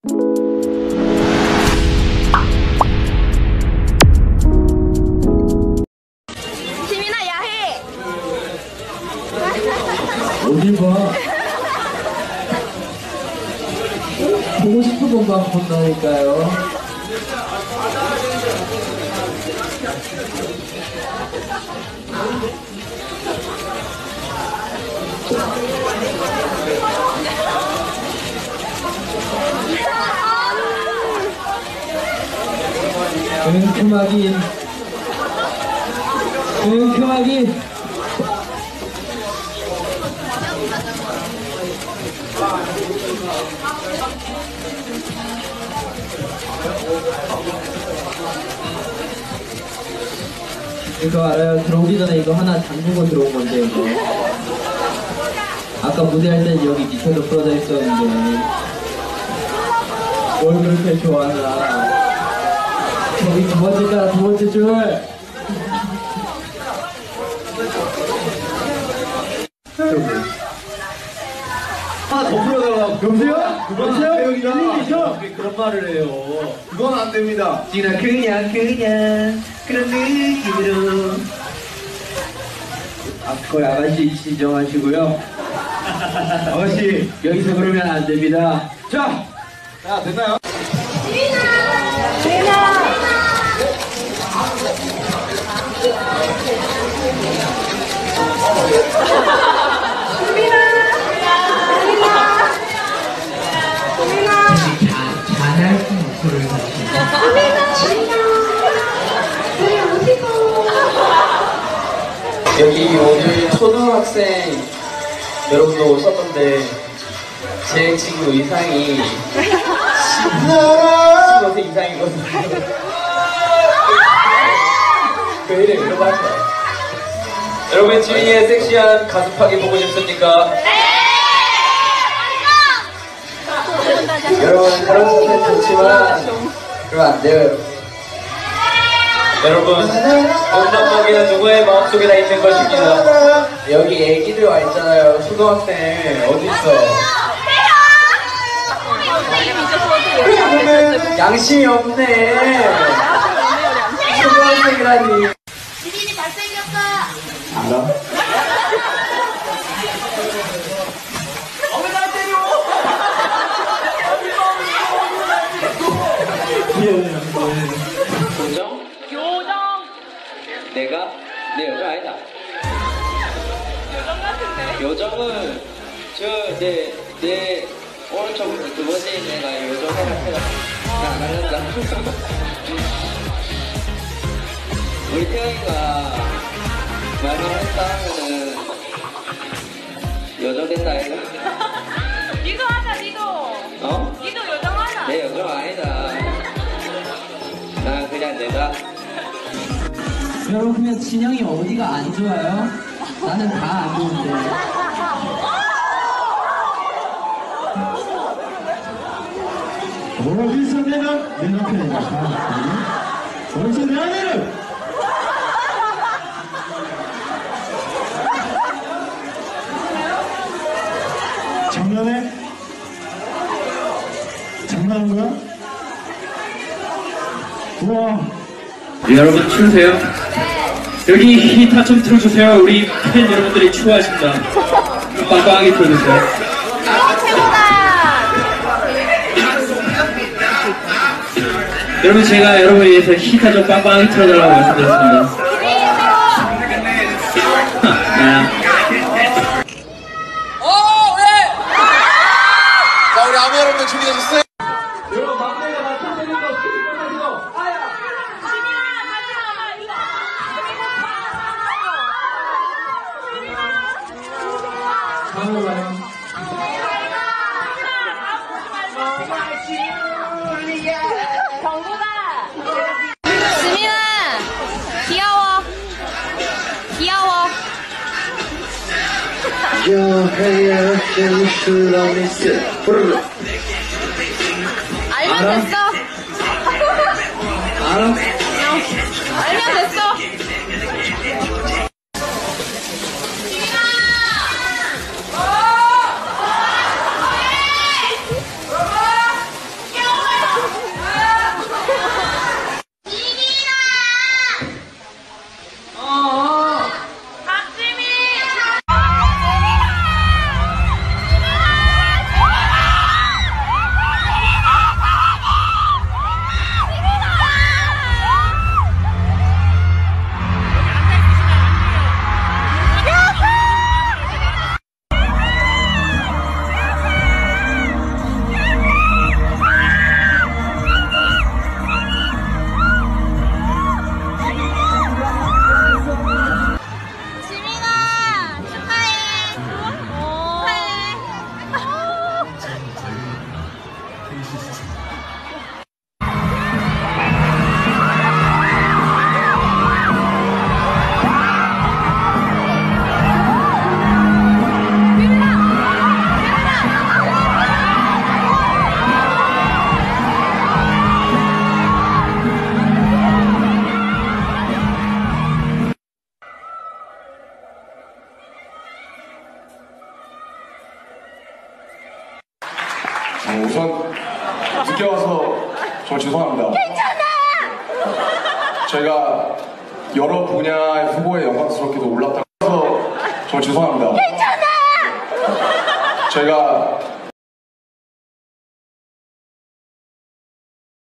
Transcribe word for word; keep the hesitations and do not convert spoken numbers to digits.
지민아 야해. 어디 봐. 보고 싶은 것만 본다니까요. 은큼하긴 은큼하긴 이거 알아요? 들어오기 전에 이거 하나 잠그고 들어온 건데 이거 아까 무대할 땐 여기 밑에도 풀어져 있었는데 뭘 그렇게 좋아하나. 저기 두 번째 따라 두 번째 줄. 하나 더 풀어달라고. 여보세요? 여보세요? 여기다. 왜 그런 말을 해요? 그건 안 됩니다. 지나 그냥 그냥 그런 느낌으로. 아, 그걸 아가씨 진정하시고요. 아가씨 여기서 그러면 안 됩니다. 자, 자, 됐나요? 잘할수 목소리를 여기 오늘 초등학생 여러분도 오셨던데 제 지금 의상이 십오 세 이상이거든요. 왜 이래? 이러고 하지 마요. 여러분 지민이의 섹시한 가슴팍이 보고 싶습니까? 여러분 그런 스타일 좋지만 그러면 안 돼요 여러분. 여러분 운동복이는 누구의 마음속에 다 있는 것입니다. 여기 애기들 와 있잖아요. 초등학생 어딨어? 양심이 없네. 초등학생이라니. 지민이 잘생겼어. 알아? 요정? 요정. 내가? 내 여정 아니다. 요정 같은데. 요정은 저내 내 오른쪽 두 번째 있는 애가 요정을 해라. 나안 할란다. 우리 태영이가 말을 했다 하면은 여정 된다 아이가? 니도 하자 니도. 어? 니도 요정 하자. 내 여정 아니다. 나 그냥 내가. 여러분 그냥 진영이 어디가 안 좋아요? 나는 다 안 좋은데. 어디서 내가 내 남편이가 가봤더니 어디서 내 아내를 장난해? 장난한 거야? 우와. 여러분 추우세요? 여기 히터 좀 틀어주세요. 우리 팬 여러분들이 추워하십니다. 빵빵하게 틀어주세요. 어 최고다. 여러분 제가 여러분을 위해서 히터 좀 빵빵하게 틀어달라고 말씀드렸습니다. 나야. 어 왜? 자 우리 아무 여러분들 준비되셨어요? 여러분 막내가 맡아내는 거 스킵 거 아야. 다음으로 가요. 정국아. 지민아. 귀여워. 귀여워. 알면 됐어. 알아? 알면 됐어. 지민아. 어, 우선 늦게 와서 정말 죄송합니다. 괜찮아! 저희가 여러 분야의 후보에 영광스럽게도 올랐다고 해서 정말 죄송합니다. 괜찮아! 저희가